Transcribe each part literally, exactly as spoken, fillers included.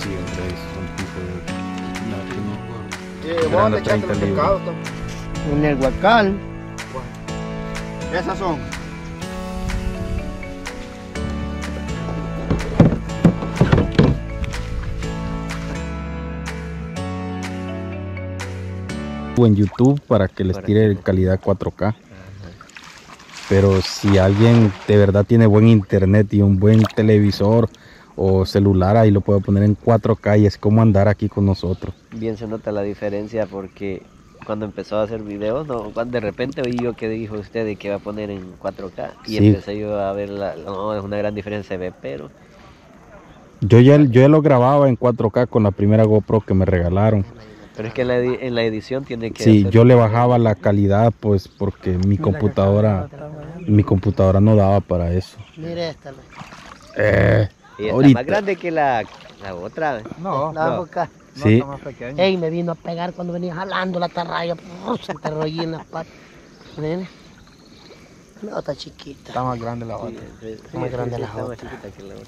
Sí, Andrés, un tipo de... Eh, vos le echaste los pescados, Tom. En el huacal. Esas son. en YouTube para que les tire calidad cuatro K. Pero si alguien de verdad tiene buen internet y un buen televisor o celular, ahí lo puedo poner en cuatro K y es como andar aquí con nosotros. Bien se nota la diferencia porque cuando empezó a hacer videos, no, de repente oí yo que dijo usted de que va a poner en cuatro K y sí. Empecé yo a ver, la, no, es una gran diferencia, se ve, pero... Yo ya, yo ya lo grababa en cuatro K con la primera GoPro que me regalaron. Pero es que en la, en la edición tiene que... Sí, yo le bajaba la calidad pues porque mi computadora, mi computadora no daba para eso. Mire esta. Eh, y está ahorita. más grande que la, la otra. No, la no. boca. Sí. No, está más pequeño. Ey, me vino a pegar cuando venía jalando la tarraya. Se te rollé en las patas. ¿Ven? No, está chiquita. Está más grande la otra. Sí, sí, Está más grande sí, la está otra. más chiquita que la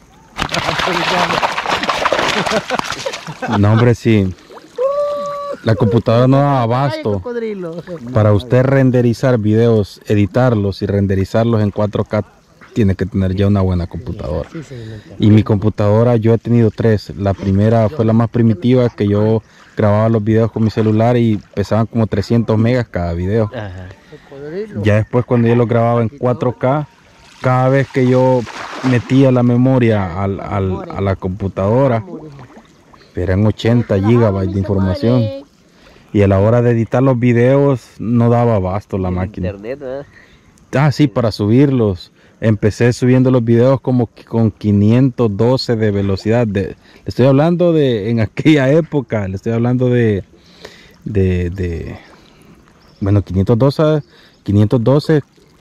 otra. No, hombre, sí. La computadora no da abasto para usted renderizar videos, editarlos y renderizarlos en cuatro K. Tiene que tener ya una buena computadora. Y mi computadora, yo he tenido tres. La primera fue la más primitiva, que yo grababa los videos con mi celular y pesaban como trescientos megas cada video. Ajá. Ya después, cuando yo los grababa en cuatro K, cada vez que yo metía la memoria al, al, a la computadora, eran ochenta gigabytes de información. Y a la hora de editar los videos no daba abasto la máquina. Internet, ¿verdad? Ah, sí, para subirlos. Empecé subiendo los videos como con quinientos doce de velocidad. De, le estoy hablando de en aquella época, le estoy hablando de, de, de bueno, quinientos doce, quinientos doce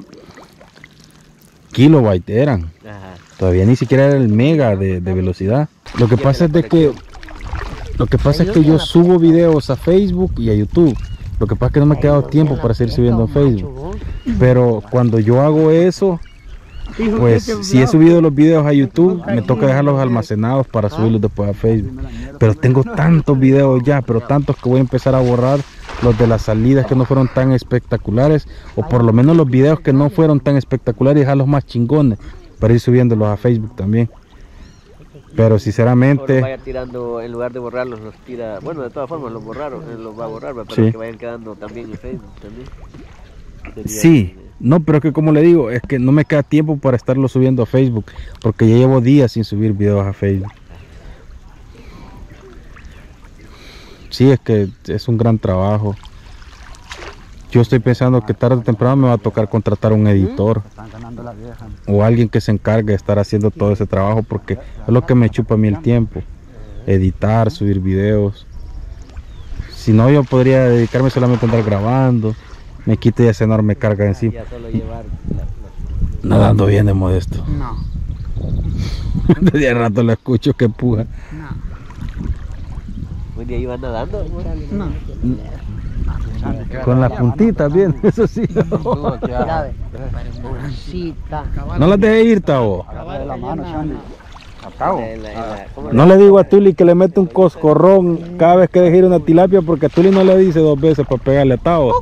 kilobytes eran. Ajá. Todavía ni siquiera era el mega de, de velocidad. Lo que pasa es de que Lo que pasa es que yo subo videos a Facebook y a YouTube. Lo que pasa es que no me ha quedado tiempo para seguir subiendo a Facebook. Pero cuando yo hago eso, pues si he subido los videos a YouTube, me toca dejarlos almacenados para subirlos después a Facebook. Pero tengo tantos videos ya, pero tantos que voy a empezar a borrar los de las salidas que no fueron tan espectaculares, o por lo menos los videos que no fueron tan espectaculares y dejarlos más chingones para ir subiéndolos a Facebook también. Pero sinceramente... O vaya tirando, en lugar de borrarlos, los tira... Bueno, de todas formas los borraron, los va a borrar, pero sí. Que vayan quedando también en Facebook también. Sería sí, bien. No, pero es que como le digo, es que no me queda tiempo para estarlo subiendo a Facebook, porque ya llevo días sin subir videos a Facebook. Sí, es que es un gran trabajo. Yo estoy pensando que tarde o temprano me va a tocar contratar un editor o alguien que se encargue de estar haciendo todo ese trabajo, porque es lo que me chupa a mí el tiempo, editar, subir videos. Si no, yo podría dedicarme solamente a andar grabando, me quite esa enorme carga encima. Ya solo llevar la, la... Nadando bien de Modesto. No. Desde hace rato lo escucho que puja. No. ¿Un día iba nadando? No. Con las puntitas bien, eso sí. No las deje ir, Tavo. No le digo a Tuli que le mete un coscorrón cada vez que deje ir una tilapia, porque a Tuli no le dice dos veces para pegarle a Tavo.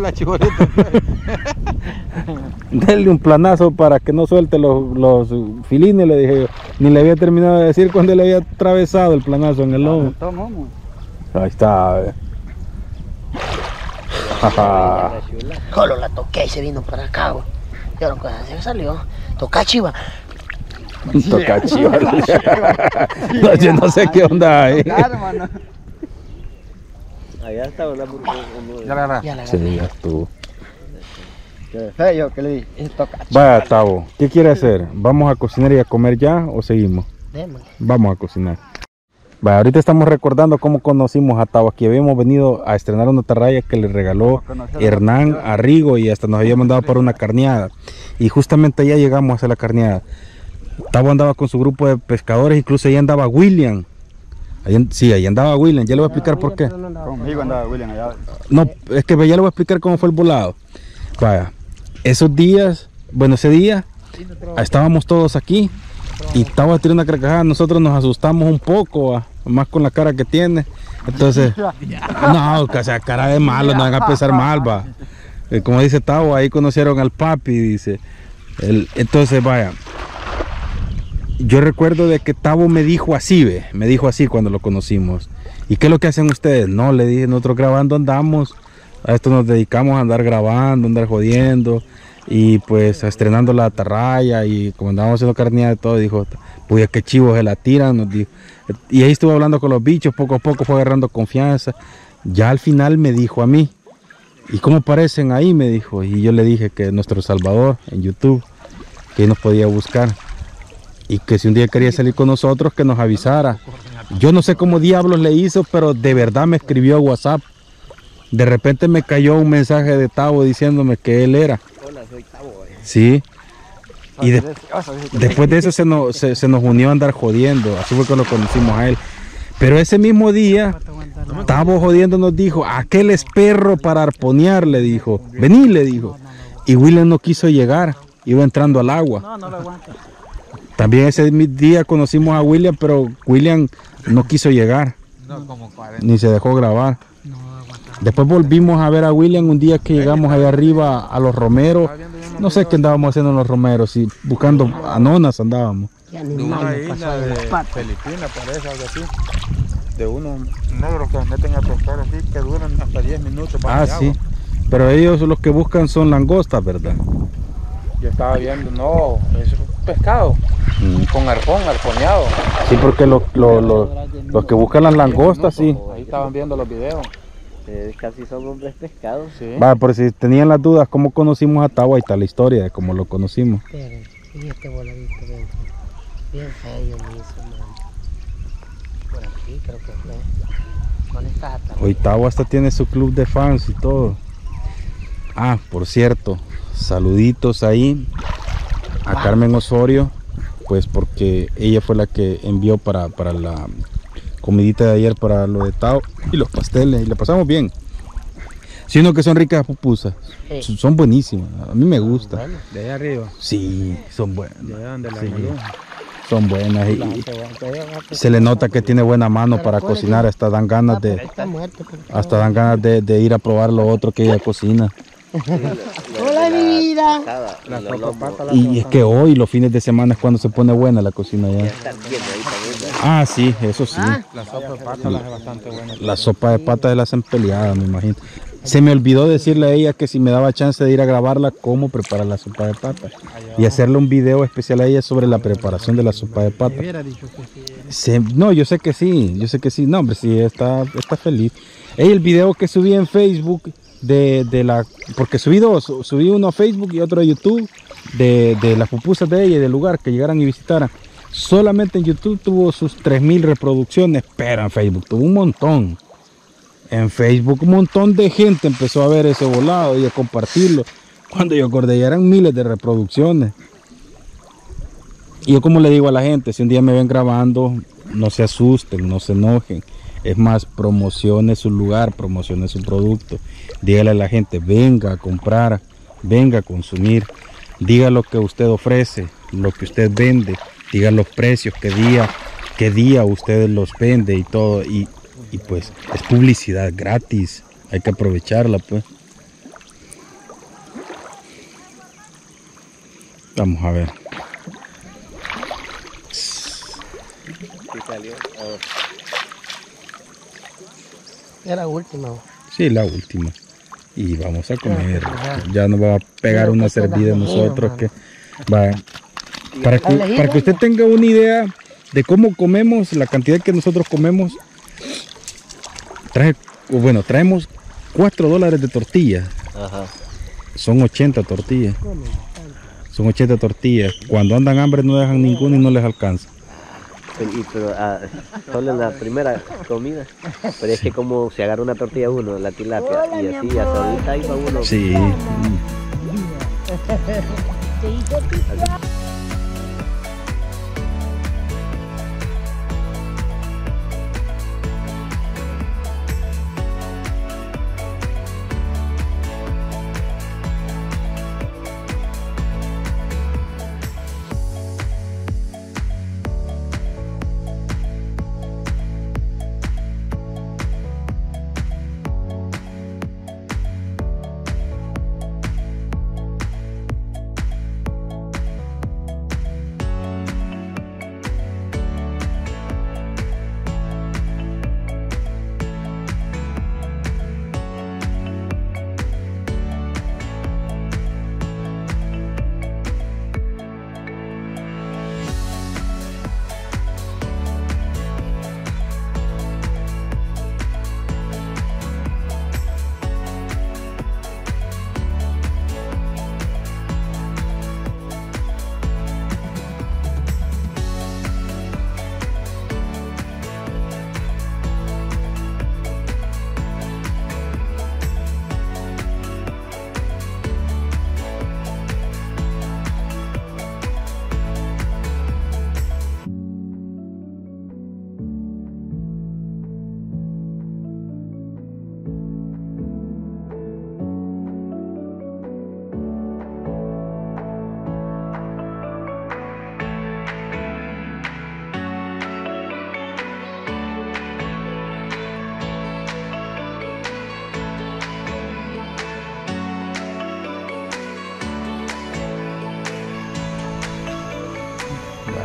Denle un planazo para que no suelte los, los filines, le dije yo. Ni le había terminado de decir cuando le había atravesado el planazo en el lomo. Ahí está. Solo la toqué y se vino para acá, güey. Y ahora pues se salió. Toca chiva. Toca chiva. No, yo no sé qué onda ahí. Allá está una Ya la agarré. Ya la Sí, agarré. ya estuvo. Yo que le di. Vaya, Tavo, ¿qué quiere hacer? ¿Vamos a cocinar y a comer ya o seguimos? Démosle. Vamos a cocinar. Vaya, ahorita estamos recordando cómo conocimos a Tavo. Aquí habíamos venido a estrenar una atarraya que le regaló Hernán a Rigo y hasta nos había mandado para una carneada. Y justamente allá llegamos a hacer la carneada. Tavo andaba con su grupo de pescadores, incluso ahí andaba William. Ahí, sí, ahí andaba William, ya le voy a explicar por qué. Conmigo andaba William allá. No, es que ya le voy a explicar cómo fue el volado. Vaya, esos días, bueno, ese día estábamos todos aquí y Tavo tiró una carcajada. Nosotros nos asustamos un poco, ¿va? Más con la cara que tiene. Entonces, no, que sea cara de malo, no van a pensar mal, va. Eh, como dice Tavo, ahí conocieron al papi, dice. El, entonces, vaya. Yo recuerdo de que Tavo me dijo así, ve, me dijo así cuando lo conocimos. ¿Y qué es lo que hacen ustedes? No, le dije, nosotros grabando andamos, a esto nos dedicamos a andar grabando, andar jodiendo, y pues estrenando la atarraya, y como andábamos haciendo carnilla de todo, dijo, pues qué chivos se la tiran, nos dijo. Y ahí estuvo hablando con los bichos, poco a poco fue agarrando confianza. Ya al final me dijo a mí, ¿y cómo parecen ahí? Me dijo, y yo le dije que nuestro Salvador en YouTube, que ahí nos podía buscar. Y que si un día quería salir con nosotros, que nos avisara. Yo no sé cómo diablos le hizo, pero de verdad me escribió a WhatsApp. De repente me cayó un mensaje de Tavo diciéndome que él era. Hola, soy Tavo. Sí. Y de, después de eso se nos, se, se nos unió a andar jodiendo. Así fue que lo conocimos a él. Pero ese mismo día, Tavo jodiendo nos dijo, aquel es perro para arponear, le dijo. Vení, le dijo. Y William no quiso llegar. Iba entrando al agua. No, no lo aguanta. También ese día conocimos a William, pero William no quiso llegar, No, como ni se dejó grabar. No aguanta. Después volvimos a ver a William un día que llegamos allá arriba a los romeros. No sé qué andábamos haciendo en los romeros, si buscando anonas andábamos. Ya de ni una mal isla pasó de de las patas. Filipinas, parece algo así. De unos negros que se meten a pescar así, que duran hasta diez minutos. bajo Ah, el sí. agua. Pero ellos los que buscan son langostas, ¿verdad? Yo estaba viendo, no, es pescado, Mm. con arpón, arponeado. Sí, porque lo- lo- lo- los que buscan las langostas, sí. Ahí estaban viendo los videos. Ustedes casi son hombres pescados. Sí. Va, por si tenían las dudas, ¿cómo conocimos a Tavo? Ahí está la historia de cómo lo conocimos. Esperen, y este voladito dentro. Bien feo me hizo, man. Por aquí creo que fue. Con esta ata. Hoy Tavo hasta tiene su club de fans y todo. Ah, por cierto, saluditos ahí a Carmen Osorio, pues porque ella fue la que envió para, para la comidita de ayer, para lo de Tavo y los pasteles, y le pasamos bien. Sino que son ricas las pupusas, Sí. son son buenísimas, a mí me gusta. Bueno, De allá arriba, Sí, son buenas, de allá donde la Sí. Malú. son buenas y, y se se le nota que tiene buena mano para cocinar, hasta dan ganas de, Está muerto, pero- hasta dan ganas de, de ir a probar lo otro que ella cocina. Hola, mi vida. Asada, La los sopa lomos. pata, la Y es que hoy, los fines de semana, es cuando se pone buena la cocina ya. Está bien ahí también, ¿verdad? Ah, sí, eso sí. Ah, La sopa de pata la hace bastante buena. La sopa de patas la hacen peleada, me imagino. Se me olvidó decirle a ella que si me daba chance de ir a grabarla, cómo preparar la sopa de patas. Y hacerle un video especial a ella sobre la preparación de la sopa de patas. hubiera dicho que sí. Se- no, yo sé que sí, yo sé que sí. No, hombre, sí, está, está feliz. Ey, el video que subí en Facebook de, de la... Porque subí dos, su- subí uno a Facebook y otro a YouTube de, de las pupusas de ella y del lugar que llegaran y visitaran. Solamente en YouTube tuvo sus tres mil reproducciones, pero en Facebook tuvo un montón. En Facebook un montón de gente empezó a ver ese volado y a compartirlo. Cuando yo acordé ya eran miles de reproducciones. Y yo como le digo a la gente, si un día me ven grabando, no se asusten, no se enojen. Es más, promocione su lugar, promocione su producto. Dígale a la gente, venga a comprar, venga a consumir. Diga lo que usted ofrece, lo que usted vende. Diga los precios, qué día, qué día usted los vende y todo. Y, y pues es publicidad gratis. Hay que aprovecharla, pues. Vamos a ver. Sí salió. Oh, Era última. Sí, la última. Y vamos a comer. Ya nos va a pegar una servida a nosotros que va. Para que, para que usted tenga una idea de cómo comemos, la cantidad que nosotros comemos, trae, o bueno, traemos cuatro dólares de tortillas. ajá. Son ochenta tortillas. Son ochenta tortillas. Cuando andan hambre no dejan ninguna y no les alcanza. Pero, y, pero ah, solo en la primera comida. Pero es que como se agarra una tortilla uno, la tilapia, y así hasta ahorita iba uno. Sí.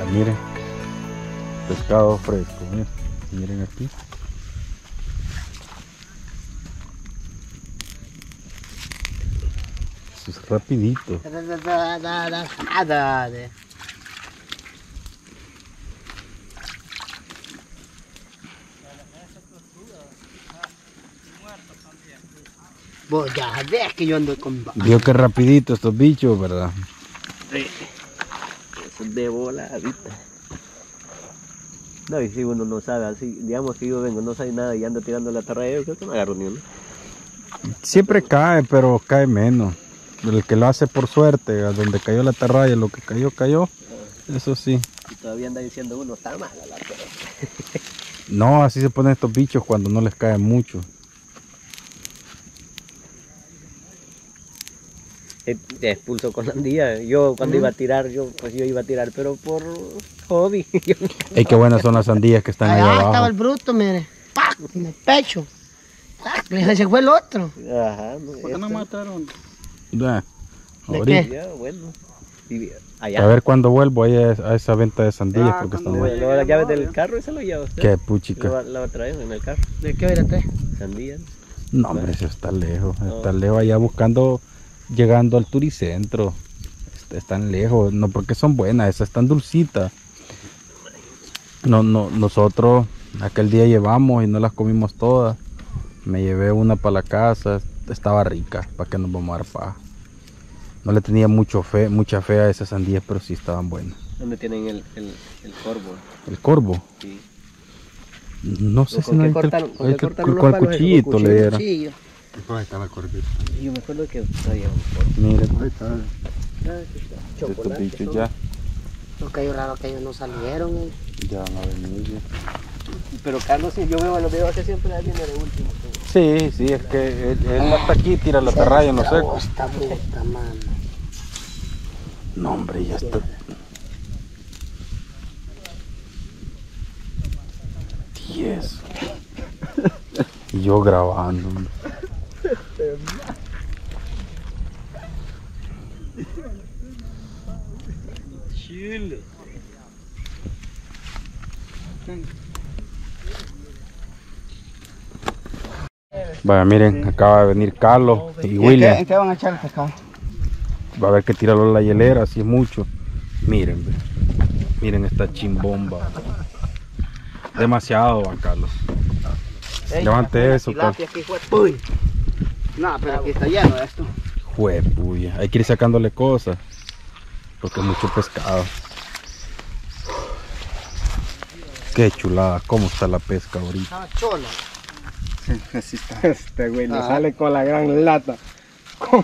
Miren, pescado fresco, miren, miren aquí. Eso es rapidito. Vos ya ves que yo ando con... Vio que rapidito estos bichos, ¿verdad? Sí. Eso es de voladita. No, y si uno no sabe, así, digamos que yo vengo, no sabe nada y ando tirando la atarraya, yo creo que no agarro ni uno. Siempre cae, pero cae menos. El que lo hace por suerte, a donde cayó la atarraya, lo que cayó, cayó. Eso sí. Y todavía anda diciendo uno, está mala la atarraya. No, así se ponen estos bichos cuando no les cae mucho. Te expulso con sandía. Yo cuando ¿Mm? iba a tirar, yo pues yo iba a tirar, pero por hobby. Ey, qué buenas son las sandías que están ahí Allá abajo. estaba el bruto, mire. ¡Pac! En el pecho. ¡Pac! Se fue el otro. Ajá. No, ¿por qué no mataron? Ya, ¿De ahorita. qué? Ya, bueno. Y allá. A ver cuándo vuelvo ahí a, a esa venta de sandías, Ya, porque están cuando buenas. Luego las llaves del carro, esa lo lleva usted. Qué puchica. La, la otra vez en el carro. ¿De qué verate? Sandías. No, hombre, eso está lejos. No. Está lejos allá buscando, llegando al turicentro. Est- Están lejos, no porque son buenas, esas están dulcitas. No, no, nosotros aquel día llevamos y no las comimos todas. Me llevé una para la casa, estaba rica, para que nos vamos a dar paja. No le tenía mucho fe, mucha fe a esas sandías, pero sí estaban buenas. ¿Dónde tienen el, el, el corvo? El corvo, Sí. no sé ¿Con si qué no hay cortaron- con qué cortaron los con el palos? cuchillito ¿Con le dieron. Cuchillo. Ahí está la cordita. Yo me acuerdo que había un corvo. Mira, Ahí está. Ah, aquí está. estos Chocolate. bichos son. ya, Lo que es raro que ellos no salieron. eh. ya van a venir. ya. Pero Carlos, sí, yo veo los videos que siempre viene de último. Sí, sí, es que él, él hasta aquí tira la atarraya en los secos. Esta puta, mano. No, hombre, ya está. diez. Y yo grabando. hombre. Chulo. Vaya, miren, acaba de venir Carlos y ¿En qué, William. en qué van a echar el pescado? Va a haber que tirarlo a la hielera, si es mucho. Miren, ve. Miren esta chimbomba. Demasiado, Juan Carlos. Levante eso, Carlos. Uy. No, pero aquí está lleno de esto. Juepuya, hay que ir sacándole cosas. Porque es mucho pescado. Qué chulada, cómo está la pesca ahorita. Estaba chola. Sí, así está. Este güey le Ajá. sale con la gran lata. ¿Cómo?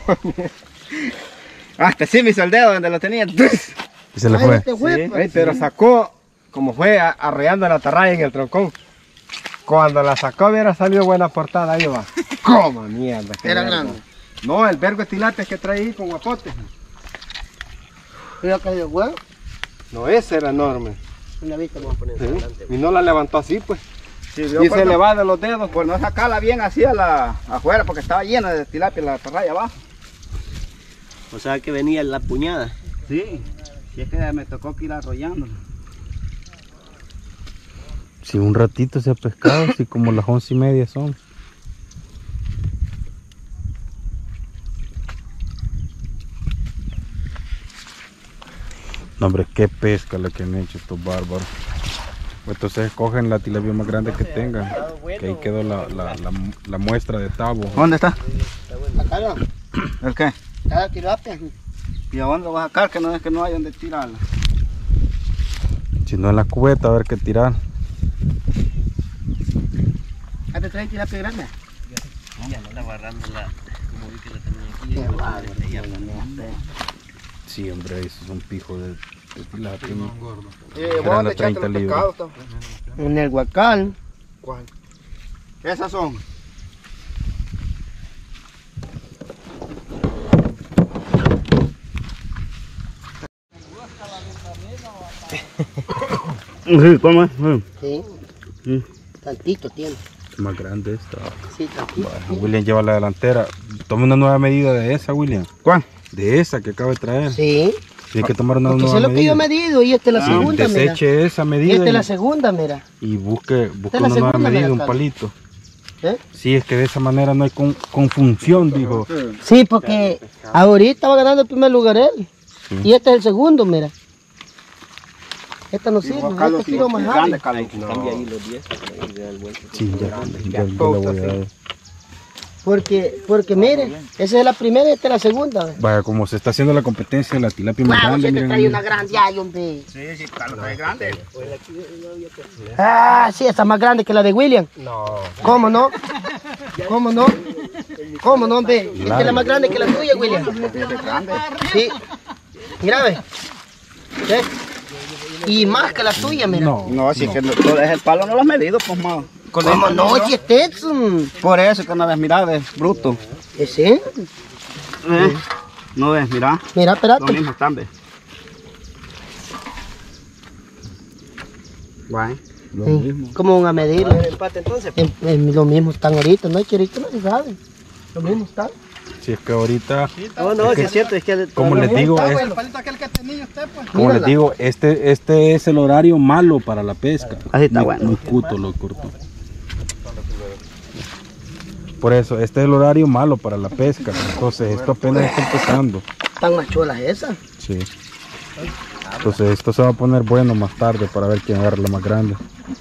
Hasta sí me hizo el dedo donde lo tenía. Y se le Ay, fue. este fue, Sí, pues. pero sacó, como fue a- arreando la atarraya en el troncón. Cuando la sacó hubiera salido buena portada ahí va. ¿Cómo mierda? qué Era verga. grande. No, el vergo de tilapia que trae ahí con guapote. Mira que de huevo. No, ese era enorme. Una vista vamos a poner Sí. adelante. Y no la levantó así pues. Sí, Y se le va de los dedos. Por no sacarla bien así a la afuera porque estaba llena de tilapia la atarraya abajo. O sea que venía la puñada. Sí, si es que me tocó que ir arrollándola. Si un ratito se ha pescado, si como las once y media son. No, hombre, qué pesca la que han hecho estos bárbaros. Entonces cogen la tilapia más grande que tengan. Que ahí quedó la, la, la, la muestra de tabo. ¿Dónde está? Acá no. ¿El qué? Está la tilapia. ¿Y a dónde lo vas a sacar? Que no es que no hay donde tirarla. Si no en la cubeta, a ver qué tirar. ¿Ya te trae tilapia grande? Ya no la agarrando la. Como vi que la tenía aquí. Qué bárbaro. Sí, hombre, eso es un pijo de, de tilapia. Eh, Eran ¿vos dónde las echaste treinta los libras. pescados? Tom? En el huacal. ¿Cuál? Esas son. Sí, ¿cómo es? Sí. Sí. Tantito tiene. Más grande esta. Sí, tantito. Bueno, William lleva la delantera. Toma una nueva medida de esa, William. ¿Cuál? De esa que acaba de traer. Sí. Hay que tomar una Porque nueva eso es lo que yo he medida. medido y esta es la Sí, segunda, mira. deseche esa Y medida esta es y, la segunda, mira. y busque, busque es la una nueva segunda, medida, mira, un Carlos. palito. ¿Eh? Sí, es que de esa manera no hay con- confusión, dijo. Sí, porque ahorita va ganando el primer lugar él. Sí. Y este es el segundo, mira. Esta no sirve, este tiro más grande. Cambia ahí los diez. ahí le da el vuelto. Sí, ya, ya, ya le voy a dar. Porque, porque mire, esa es la primera y esta es la segunda. ve. Vaya, como se está haciendo la competencia, la tilapia más Claro, grande, si te miren, trae miren. una grande, ay, hombre. Sí, sí, Carlos, es grande. Ah, sí, esta es más grande que la de William. No. ¿Cómo no? ¿Cómo no? ¿Cómo no, hombre? Esta es la más grande que la tuya, William. Sí. Mira, ve. ¿Ves? Y más que la tuya, mira. No, No, si es que no, todo es el palo no lo has medido, pues, más. ¿Cómo no? Si este es un... Por eso que no ves, mira, ves, bruto. ¿Ese? ¿Eh? No ves, mira. Mira, Lo espérate. mismo están, ves. Guay. Sí, ¿cómo van a medirlo? Empate entonces. En, en lo mismo están ahorita, ¿no? Es que ahorita no se sabe. Lo mismo están. si es que ahorita, No, no, sí es cierto, es que... como les digo, es- como les Mírala. digo, este, este es el horario malo para la pesca. Así está Muy- bueno. Muy cuto lo corto. Por eso, este es el horario malo para la pesca. Entonces, esto apenas está empezando. Están más chulas esas. Sí. Entonces, esto se va a poner bueno más tarde para ver quién agarra la más grande.